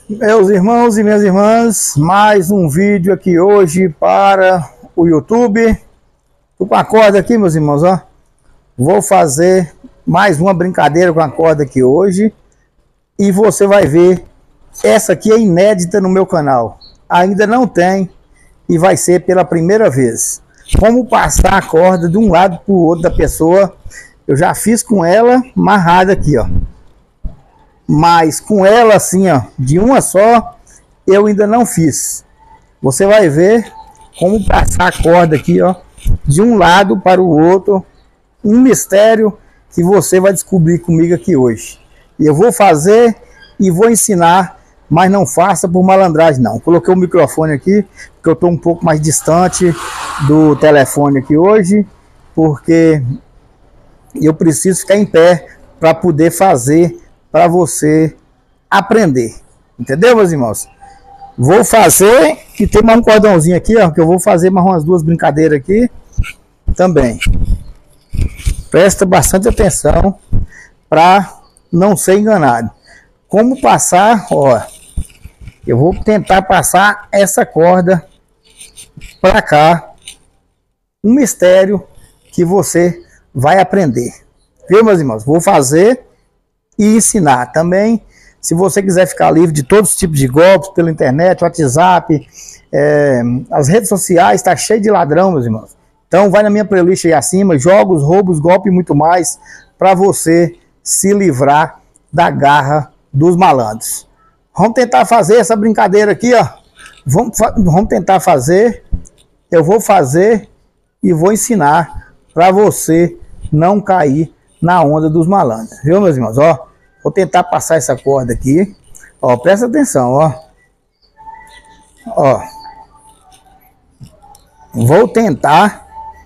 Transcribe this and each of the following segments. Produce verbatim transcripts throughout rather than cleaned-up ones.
Meus irmãos e minhas irmãs, mais um vídeo aqui hoje para o YouTube. Tô com a corda aqui, meus irmãos, ó. Vou fazer mais uma brincadeira com a corda aqui hoje. E você vai ver, essa aqui é inédita no meu canal. Ainda não tem e vai ser pela primeira vez. Como passar a corda de um lado para o outro da pessoa. Eu já fiz com ela amarrada aqui, ó. Mas com ela assim, ó, de uma só, eu ainda não fiz. Você vai ver como passar a corda aqui, ó, de um lado para o outro. Um mistério que você vai descobrir comigo aqui hoje. E eu vou fazer e vou ensinar, mas não faça por malandragem não. Coloquei o microfone aqui, porque eu estou um pouco mais distante do telefone aqui hoje, porque eu preciso ficar em pé para poder fazer, para você aprender. Entendeu, meus irmãos? Vou fazer, e tem mais um cordãozinho aqui, ó, que eu vou fazer mais umas duas brincadeiras aqui também. Presta bastante atenção para não ser enganado. Como passar, ó, eu vou tentar passar essa corda para cá. Um mistério que você vai aprender. Viu, meus irmãos? Vou fazer e ensinar também. Se você quiser ficar livre de todos os tipos de golpes pela internet, WhatsApp, é, as redes sociais, tá cheio de ladrão, meus irmãos. Então vai na minha playlist aí acima, jogos, roubos, golpes e muito mais, para você se livrar da garra dos malandros. Vamos tentar fazer essa brincadeira aqui, ó. Vamos, vamos tentar fazer. Eu vou fazer e vou ensinar para você não cair na onda dos malandros. Viu, meus irmãos? Ó, vou tentar passar essa corda aqui. Ó, presta atenção, ó. Ó. Vou tentar.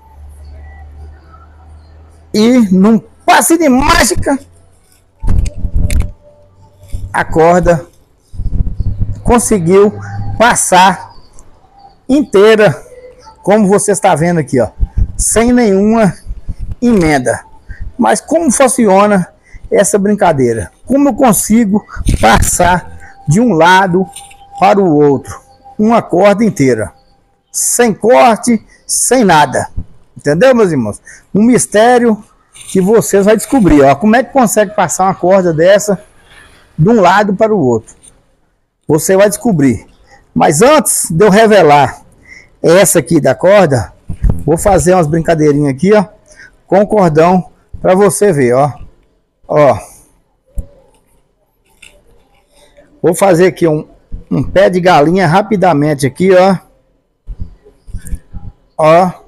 E num passe de mágica, a corda conseguiu passar inteira, como você está vendo aqui, ó, sem nenhuma emenda. Mas como funciona essa brincadeira? Como eu consigo passar de um lado para o outro uma corda inteira, sem corte, sem nada? Entendeu, meus irmãos? Um mistério que vocês vão descobrir, ó. Como é que consegue passar uma corda dessa de um lado para o outro? Você vai descobrir. Mas antes de eu revelar essa aqui da corda, vou fazer umas brincadeirinhas aqui, ó, com o cordão, para você ver, ó. Ó. Vou fazer aqui um, um pé de galinha rapidamente aqui, ó. Ó.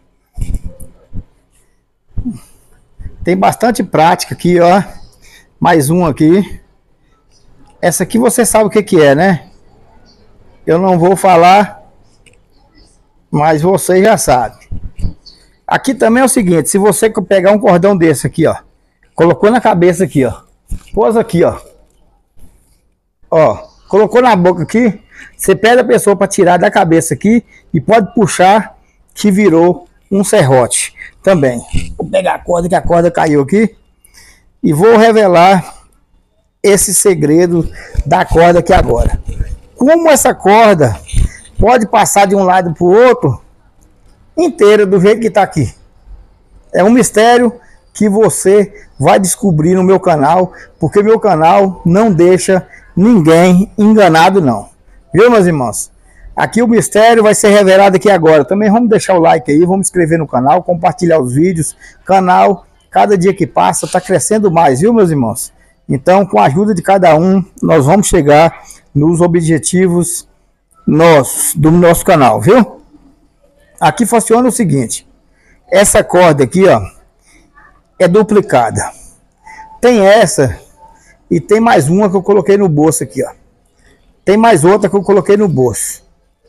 Tem bastante prática aqui, ó. Mais um aqui. Essa aqui você sabe o que que é, né? Eu não vou falar, mas você já sabe. Aqui também é o seguinte, se você pegar um cordão desse aqui, ó, colocou na cabeça aqui, ó, pôs aqui, ó, ó, colocou na boca aqui, você pede a pessoa para tirar da cabeça aqui e pode puxar que virou um serrote também. Vou pegar a corda, que a corda caiu aqui, e vou revelar esse segredo da corda aqui agora. Como essa corda pode passar de um lado para o outro inteira do jeito que está aqui. É um mistério que você vai descobrir no meu canal, porque meu canal não deixa ninguém enganado não. Viu, meus irmãos? Aqui o mistério vai ser revelado aqui agora. Também vamos deixar o like aí, vamos inscrever no canal, compartilhar os vídeos. Canal, cada dia que passa, está crescendo mais, viu, meus irmãos? Então, com a ajuda de cada um, nós vamos chegar nos objetivos nossos, do nosso canal, viu? Aqui funciona o seguinte. Essa corda aqui, ó, é duplicada. Tem essa e tem mais uma que eu coloquei no bolso aqui, ó. Tem mais outra que eu coloquei no bolso.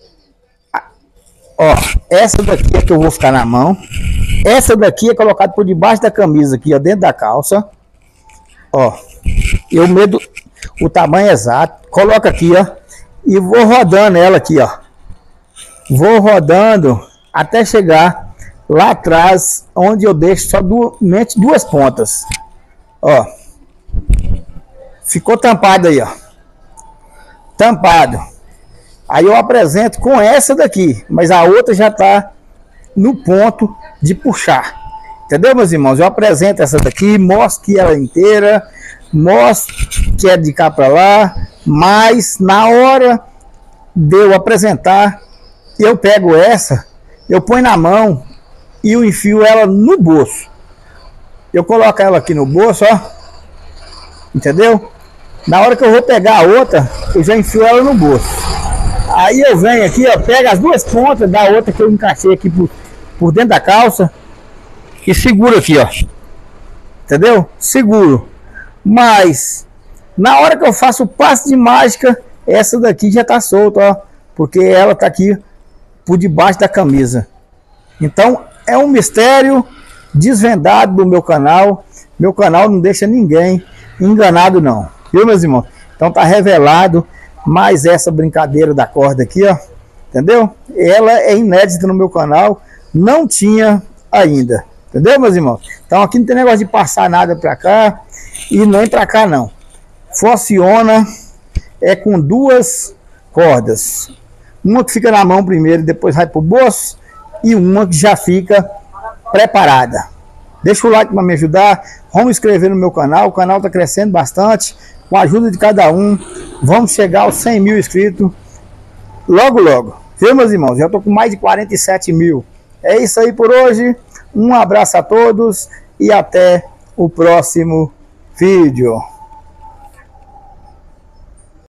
Ó, essa daqui é que eu vou ficar na mão. Essa daqui é colocada por debaixo da camisa aqui, ó, dentro da calça. Ó, eu medo o tamanho exato. Coloca aqui, ó, e vou rodando ela aqui, ó. Vou rodando até chegar lá atrás, onde eu deixo só duas, duas pontas. Ó, ficou tampado aí, ó. tampado. Aí eu apresento com essa daqui, mas a outra já está no ponto de puxar. Entendeu, meus irmãos? Eu apresento essa daqui, mostro que ela é inteira, mostro que é de cá para lá, mas na hora de eu apresentar, eu pego essa, eu ponho na mão e eu enfio ela no bolso. Eu coloco ela aqui no bolso, ó. Entendeu? Na hora que eu vou pegar a outra, eu já enfio ela no bolso. Aí eu venho aqui, ó, pego as duas pontas da outra que eu encaixei aqui por, por dentro da calça e seguro aqui, ó. Entendeu? Seguro. Mas na hora que eu faço o passe de mágica, essa daqui já tá solta, ó, porque ela tá aqui por debaixo da camisa. Então é um mistério desvendado do meu canal. Meu canal não deixa ninguém enganado não, viu, meus irmãos? Então tá revelado mais essa brincadeira da corda aqui, ó, entendeu? Ela é inédita no meu canal, não tinha ainda, entendeu, meus irmãos? Então aqui não tem negócio de passar nada pra cá e nem pra cá não. Funciona é com duas cordas, uma que fica na mão primeiro e depois vai pro bolso, e uma que já fica preparada. Deixa o like para me ajudar, vamos inscrever no meu canal, o canal está crescendo bastante, com a ajuda de cada um, vamos chegar aos cem mil inscritos logo logo, viu, meus irmãos? Já estou com mais de quarenta e sete mil. É isso aí por hoje, um abraço a todos e até o próximo vídeo.